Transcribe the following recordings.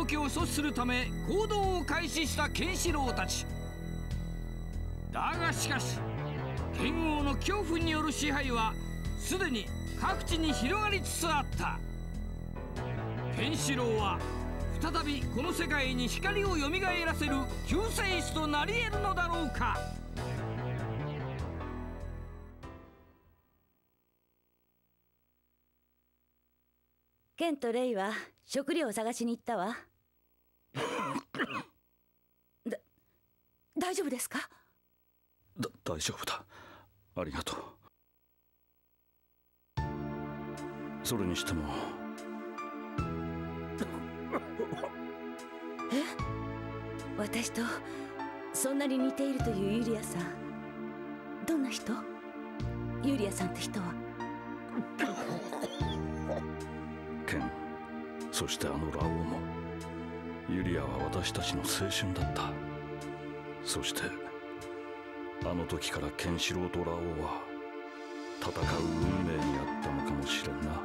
動きを阻止するため行動を開始したケンシロウたち。だがしかし剣王の恐怖による支配はすでに各地に広がりつつあった。ケンシロウは再びこの世界に光をよみがえらせる救世主となり得るのだろうか。 ケンとレイは食料を探しに行ったわ。大丈夫ですか？ 大丈夫だ。ありがとう。それにしても私とそんなに似ているというユリアさん、どんな人？ユリアさんって人は。 ケン、そしてラオウも。ユリアは私たちの青春だった。そしてあの時からケンシロウとラオウは戦う運命にあったのかもしれんな。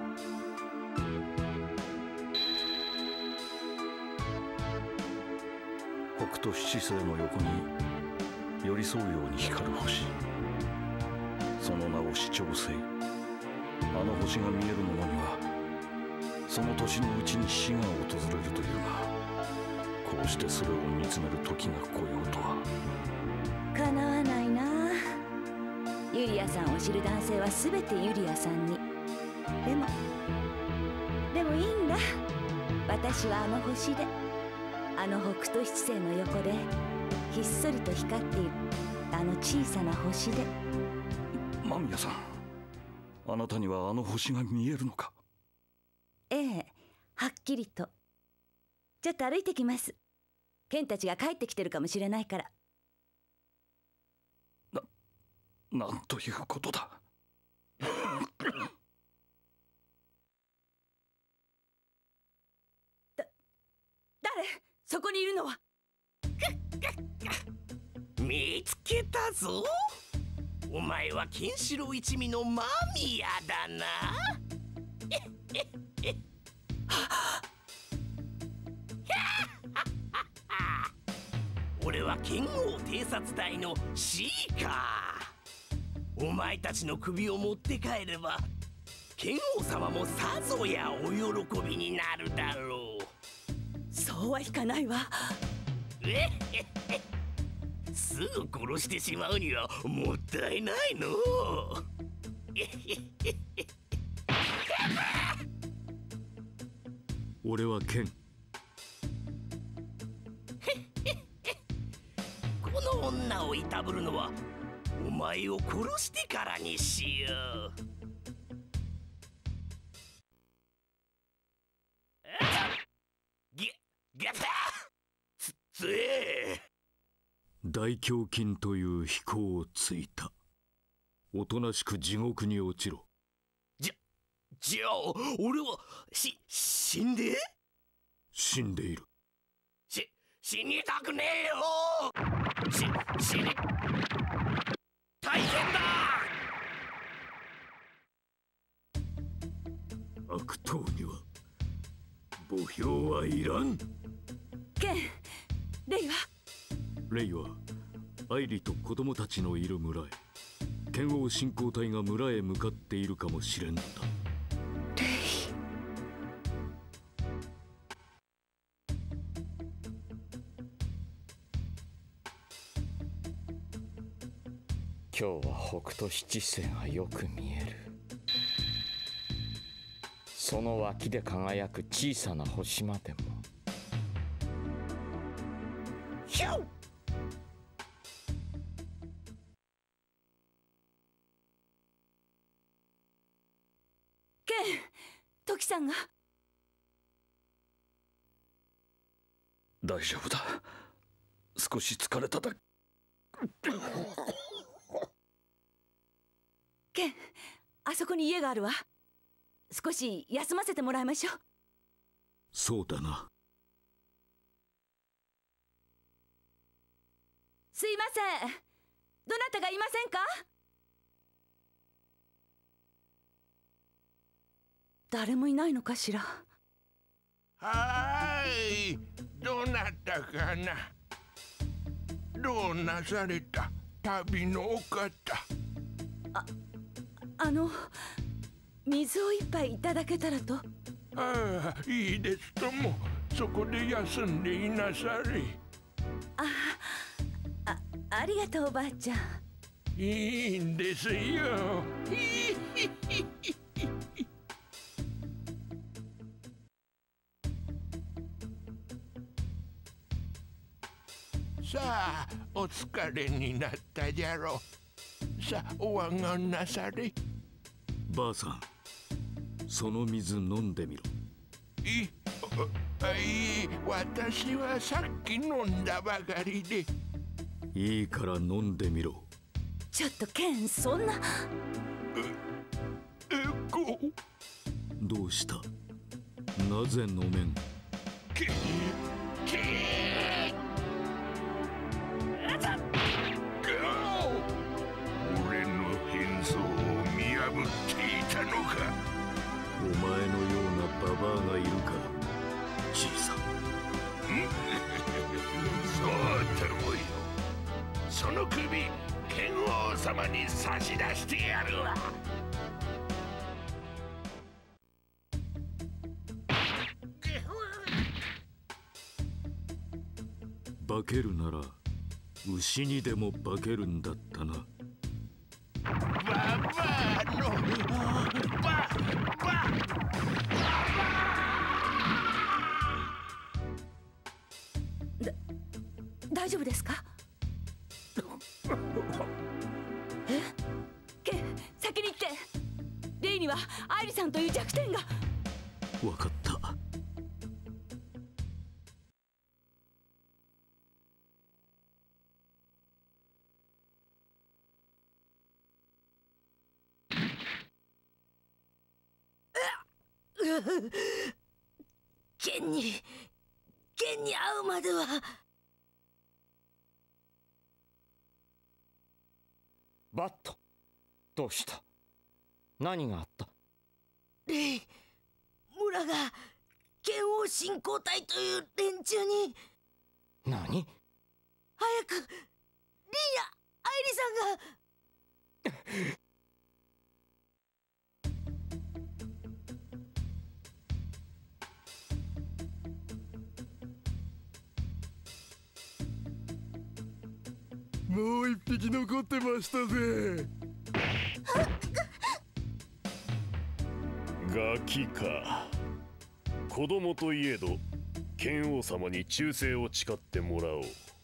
北斗七星の横に寄り添うように光る星、その名を四兆星。あの星が見える者にはその年のうちに死が訪れるというが、こうしてそれを見つめる時が来ようとは。 かなわないな。ユリアさんを知る男性は全てユリアさんに。でもいいんだ。私はあの星で、あの北斗七星の横でひっそりと光っているあの小さな星で。 間宮さん、あなたにはあの星が見えるのか？ ええ、はっきりと。ちょっと歩いてきます。ケンたちが帰ってきてるかもしれないから。 なんということだ。 誰？そこにいるのは。 見つけたぞ。お前はケンシロウ一味の間宮だな。俺は剣王偵察隊のシーカー。お前たちの首を持って帰れば剣王様もさぞやお喜びになるだろう。 そうはいかないわ。 すぐ殺してしまうにはもったいないの。 俺はケン。 この女をいたぶるのはお前を殺してからにしよう。ギャターつえ大胸筋という飛行をついた。おとなしく地獄に落ちろ。 じゃあ俺は死んで？ 死んでいる。 死にたくねえよ。死に大変だ。 悪党には墓標はいらん。 ケン、レイは？ レイはアイリと子供たちのいる村へ。剣王振興隊が村へ向かっているかもしれんのだ。 レイ。 今日は北斗七星がよく見える。その脇で輝く小さな星までも。 ヒュン！ ケン、トキさんが。 大丈夫だ。少し疲れただ。 ケン、あそこに家があるわ。少し休ませてもらいましょう。 そうだな。 すいません。どなたかいませんか？誰もいないのかしら。 はーい、どうなったかな。どうなされた、旅のお方。 水を一杯いただけたらと。 ああ、いいですとも。そこで休んでいなされ。 ありがとうおばあちゃん。 いいんですよ。さあ、お疲れになったじゃろう。さあ、おわがんなされ。 ばあさん、その水飲んでみろ。 いい、私はさっき飲んだばかりで。 いいから飲んでみろ。 ちょっとケン、そんな。 どうした？なぜ飲めん？ 俺の変装を見破っていたのか。 お前のようなババアがいるから、小さん。 そうともよ。その首、剣王様に差し出してやるわ。 化けるなら牛にでも化けるんだったな。 ババアの大丈夫ですか？ケン、先に行って。レイにはアイリさんという弱点が。 わかった。 ケンに会うまでは。 バット、どうした？何があった？ レイ、村が剣王振興隊という連中に。 何？ 早くリーやアイリさんが。 もう一匹残ってましたぜ。 ガキか。子供といえど剣王様に忠誠を誓ってもらおう。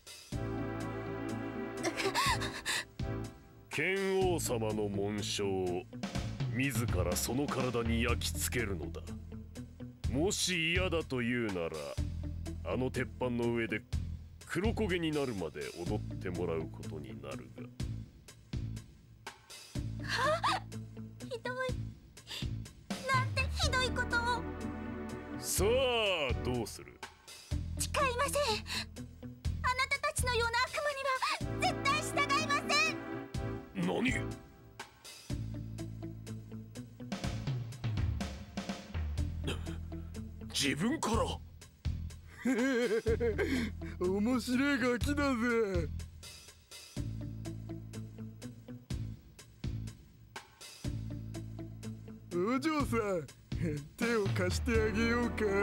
剣王様の紋章を自らその体に焼き付けるのだ。もし嫌だというなら、あの鉄板の上で黒焦げになるまで踊ってもらうことになるが。 ひどい。なんてひどいことを。 さあどうする？ 誓いません。あなたたちのような悪魔には絶対従いません。 何？自分から？ 面白いガキだぜ。お嬢さん、手を貸してあげようか。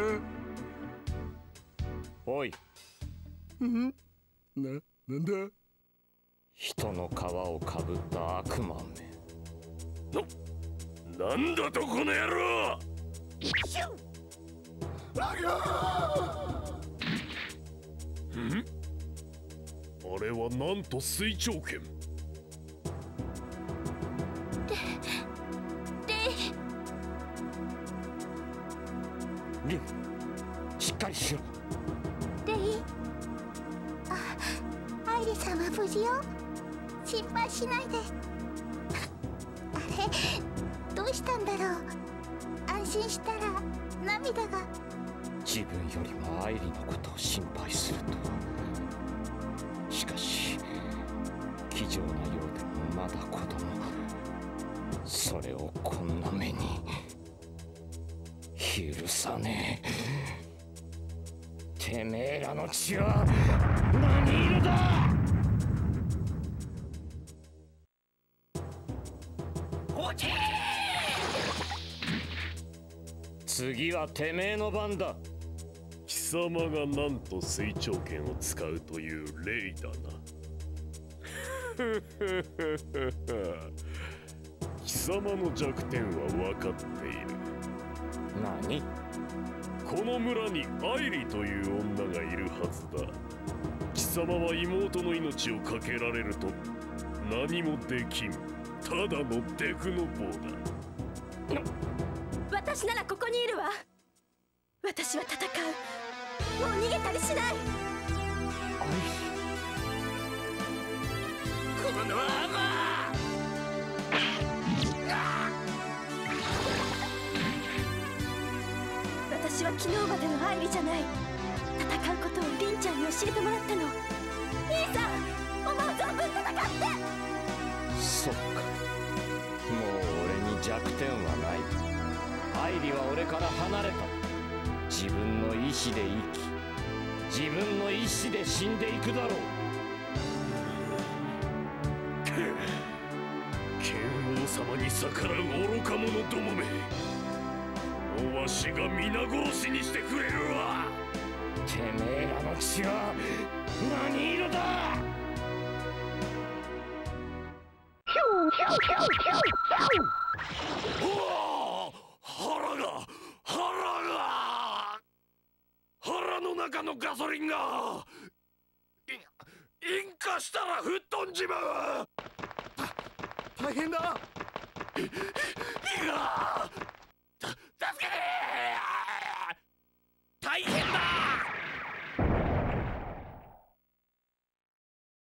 おい。 なんだ？ 人の皮をかぶった悪魔め。 なんだとこの野郎！あれはなんと水長剣。 リン、しっかりしろ。 レイ、アイリさんは無事よ。心配しないで。あれ、どうしたんだろう。安心したら涙が。 自分よりもアイリのことを心配するとは。しかし気丈なようでもまだ子供。それをこんな目に許さねえ。 てめえらの血は何色だ。次はてめえの番だ。 貴様がなんと成長剣を使うという例だな。貴様の弱点は分かっている。 何？ この村に愛理という女がいるはずだ。貴様は妹の命をかけられると何もできん、ただのデフの棒だ。 私ならここにいるわ。私は戦う。もう逃げたりしない。 このまま私は昨日までの愛理じゃない。戦うことを凛ちゃんに教えてもらったの。兄さん、思う存分戦って。 そっか、もう俺に弱点はない。愛理は俺から離れた。自分の意志で生き、自分の意志で死んでいくだろう。 剣王様に逆らう愚か者どもめ、わしが皆殺しにしてくれるわ。 てめえらの血は何色だ。 腹の中のガソリンが引火したら吹っ飛んじまう。 大変だ。 いや